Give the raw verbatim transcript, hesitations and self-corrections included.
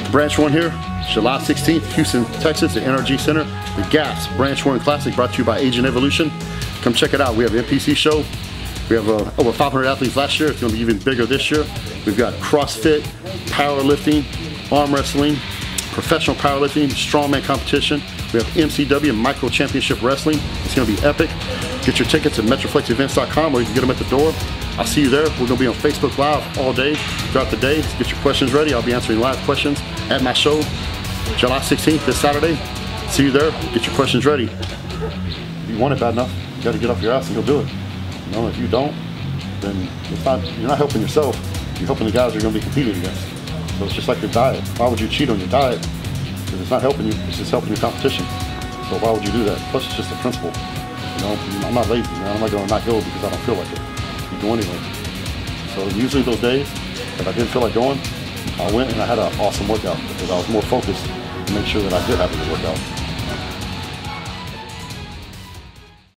Branch One here, July sixteenth, Houston, Texas, at N R G Center. The Gas Branch One Classic brought to you by Agent Evolution. Come check it out. We have an N P C show. We have uh, over five hundred athletes last year. It's going to be even bigger this year. We've got CrossFit, powerlifting, arm wrestling, professional powerlifting, strongman competition. We have M C W, Micro Championship Wrestling. It's going to be epic. Get your tickets at Metroflex Events dot com, or you can get them at the door. I'll see you there. We're going to be on Facebook Live all day, throughout the day. Get your questions ready. I'll be answering live questions at my show, July sixteenth, this Saturday. See you there. Get your questions ready. If you want it bad enough, you got to get off your ass and go do it. You know, if you don't, then it's not, you're not helping yourself. You're helping the guys you're going to be competing against. So it's just like your diet. Why would you cheat on your diet? Because it's not helping you. It's just helping your competition. So why would you do that? Plus, it's just a principle. You know, I'm not lazy, man. I'm not going to not go because I don't feel like it. You go anyway. So usually those days that I didn't feel like going, I went and I had an awesome workout because I was more focused to make sure that I did have a good workout.